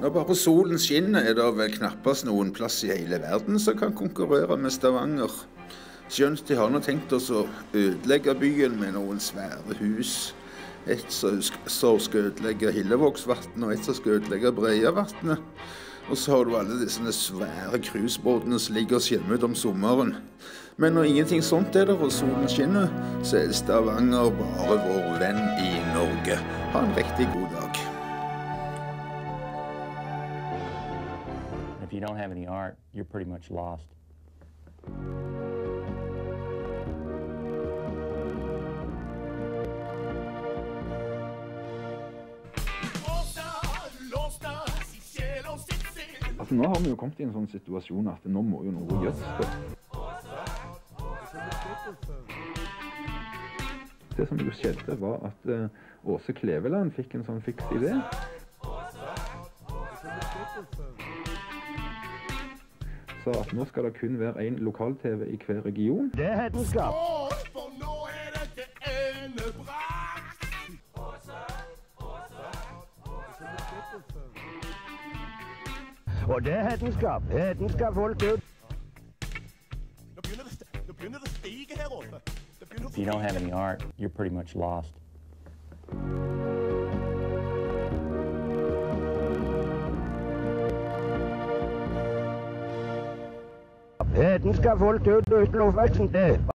Når bare solen skinner, er det vel knappast noen plass i hele verden som kan konkurrere med Stavanger. Skjønt de har nå tenkt oss å ødelegge byen med noen svære hus. Et som skal ødelegge Hillevågsvatnet, og et som skal ødelegge Breiavatnet. Og så har du alle disse svære cruisebåtene som ligger og skjemmer ut om sommeren. Men når ingenting sånt er der, og solen skinner, så er Stavanger bare vår venn i Norge. Ha en riktig god dag. If you don't have any art, you're pretty much lost. Altså, nå har vi jo kommet i en sånn situasjon at nå må jo noe gjøres det. Det som jo skjedde var at Åse Kleveland fikk en sånn fiks idé. Sa at nå skal det kun være en lokal-TV i hver region. Det er hedenskap. For nå er dette endebrakt. Og det er hedenskap. Hedenskap folk ut. Nå begynner det å stige her oppe. If you don't have any art, you're pretty much lost. Hedenskap folk ut uten oppveksten det.